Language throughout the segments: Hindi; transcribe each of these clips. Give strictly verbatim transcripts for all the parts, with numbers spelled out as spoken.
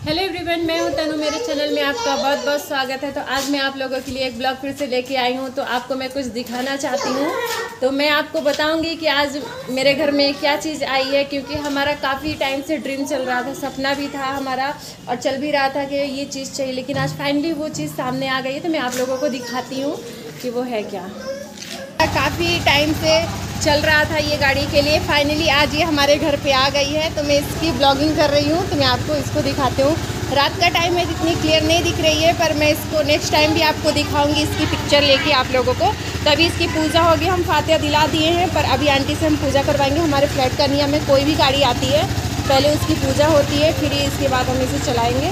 हेलो एवरीवन, मैं हूं तनु। मेरे चैनल में आपका बहुत बहुत स्वागत है। तो आज मैं आप लोगों के लिए एक ब्लॉग फिर से लेके आई हूं। तो आपको मैं कुछ दिखाना चाहती हूं। तो मैं आपको बताऊंगी कि आज मेरे घर में क्या चीज़ आई है, क्योंकि हमारा काफ़ी टाइम से ड्रीम चल रहा था, सपना भी था हमारा और चल भी रहा था कि ये चीज़ चाहिए, लेकिन आज फाइनली वो चीज़ सामने आ गई है। तो मैं आप लोगों को दिखाती हूँ कि वो है क्या। काफ़ी टाइम से चल रहा था ये गाड़ी के लिए, फाइनली आज ये हमारे घर पे आ गई है। तो मैं इसकी ब्लॉगिंग कर रही हूँ, तो मैं आपको इसको दिखाती हूँ। रात का टाइम है, इतनी क्लियर नहीं दिख रही है, पर मैं इसको नेक्स्ट टाइम भी आपको दिखाऊंगी इसकी पिक्चर लेके आप लोगों को। तो अभी इसकी पूजा होगी, हम फातिहा दिला दिए हैं, पर अभी आंटी से हम पूजा करवाएंगे। हमारे फ्लैट का नियम है, कोई भी गाड़ी आती है पहले उसकी पूजा होती है, फिर इसके बाद हम इसे चलाएँगे।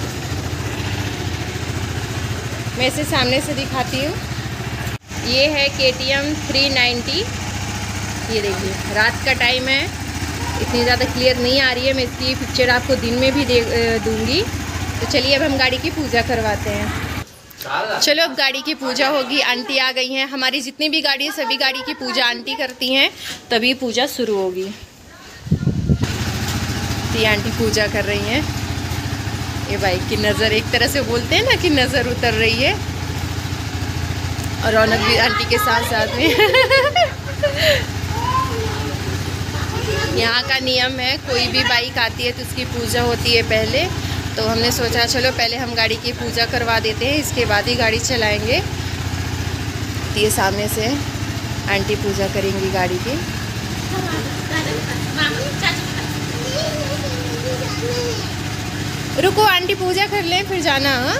मैं इसे सामने से दिखाती हूँ। ये है के टी एम थ्री नाइन्टी। ये देखिए, रात का टाइम है, इतनी ज़्यादा क्लियर नहीं आ रही है। मैं इसकी पिक्चर आपको दिन में भी दे दूँगी। तो चलिए अब हम गाड़ी की पूजा करवाते हैं। चलो अब गाड़ी की पूजा होगी। आंटी आ गई हैं। हमारी जितनी भी गाड़ी है सभी गाड़ी की पूजा आंटी करती हैं, तभी पूजा शुरू होगी। ये आंटी पूजा कर रही हैं। ये बाइक की नज़र, एक तरह से बोलते हैं ना कि नज़र उतर रही है। और रौनक भी आंटी के साथ साथ में। यहाँ का नियम है, कोई भी बाइक आती है तो उसकी पूजा होती है पहले। तो हमने सोचा चलो पहले हम गाड़ी की पूजा करवा देते हैं, इसके बाद ही गाड़ी चलाएंगे। तो ये सामने से आंटी पूजा करेंगी गाड़ी की। रुको, आंटी पूजा कर लें फिर जाना। हाँ,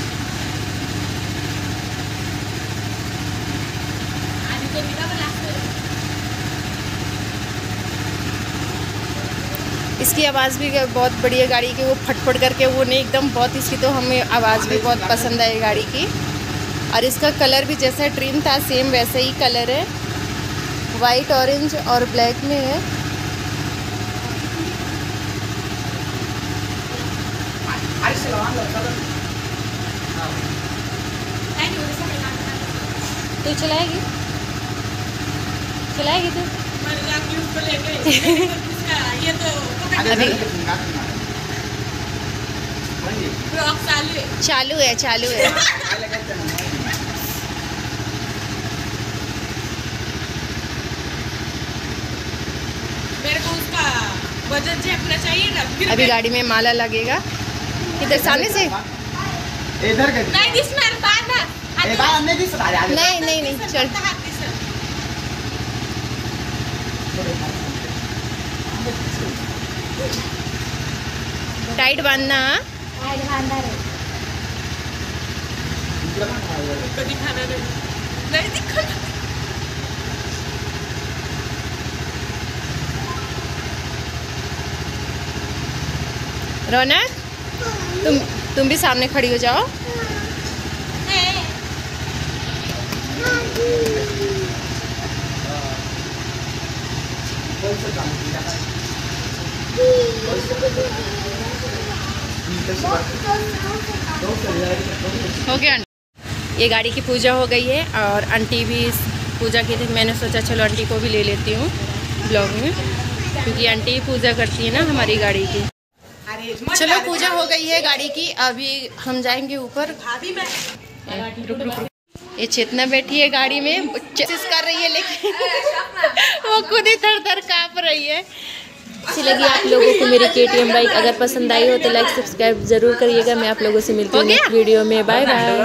इसकी आवाज़ भी बहुत बढ़िया गाड़ी की, वो फटफट करके वो नहीं, एकदम बहुत, इसकी तो हमें आवाज़ भी बहुत पसंद आई गाड़ी की। और इसका कलर भी जैसा ड्रीम था सेम वैसे ही कलर है, वाइट ऑरेंज और ब्लैक में है। तू चलाएगी चलाएगी तू? ये तो अभी चालू है चालू है। मेरे को उसका बजट झेपना चाहिए ना। अभी गाड़ी में माला लगेगा। किधर, सामने से? इधर नहीं दिस में बाहर ना। ए बाहर नहीं दिस रहा है। नहीं नहीं नहीं चल। टाइट बांधना। टाइट बांधा रे। कभी खाना नहीं नहीं दिखा। रौनक, तुम तुम भी सामने खड़ी हो जाओ। हो गया। ये गाड़ी की पूजा हो गई है और आंटी भी पूजा की थी। मैंने सोचा चलो आंटी को भी ले लेती हूँ ब्लॉग में, क्योंकि आंटी ही पूजा करती है ना हमारी गाड़ी की। चलो पूजा हो गई है गाड़ी की, अभी हम जाएंगे ऊपर। रुक रुक रुक। ये चेतना बैठी है गाड़ी में, कोशिश कर रही है लेकिन वो खुद ही थर थर काँप रही है। अच्छी लगी आप लोगों को मेरी के टी एम बाइक? अगर पसंद आई हो तो लाइक सब्सक्राइब जरूर करिएगा। मैं आप लोगों से मिलती हूँ नेक्स्ट वीडियो में। Bye bye.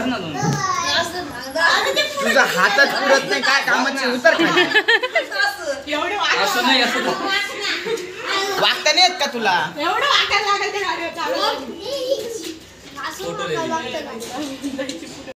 हातात पुरत नाही काय कामाची उतर वागता नाही येत का तुला? एवढं वाटायला लागेल त्या गाडीवर चालू.